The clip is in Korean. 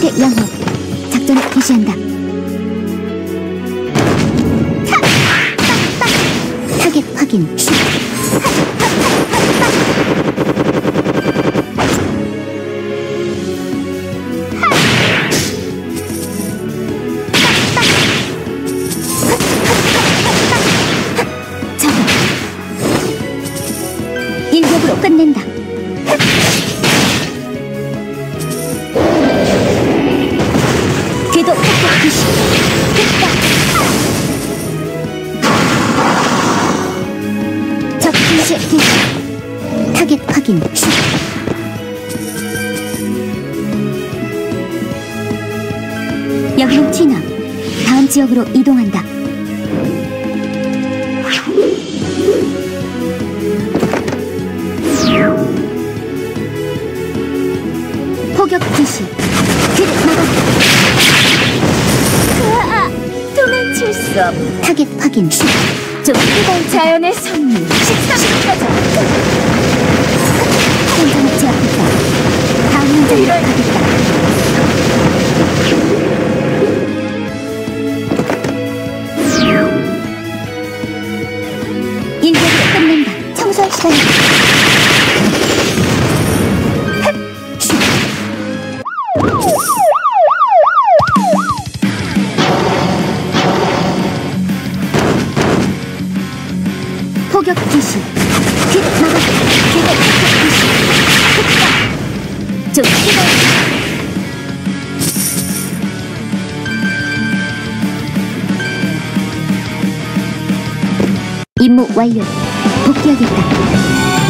상태 양호. 작전을 개시한다. 타겟 확인. 일격으로 끝낸다. 궤도 폭격 개시. 적 분쇄 개시. 타겟 확인. 여기는 티나. 다음 지역으로 이동한다. 포격 개시. 그를 막아. 도망칠 수 없. 타겟 확인. 좀 뜨거운 자연의 선물. 식사시켜줘. 현장을 제압했다. 다음 현장으로 가겠다. 일격으로 끝낸다. 청소할 시간이다. 포격 개시. 그를 막아. 궤도 폭격 개시. 흑다. 좀 뜨거운. 임무 완료. 복귀하겠다.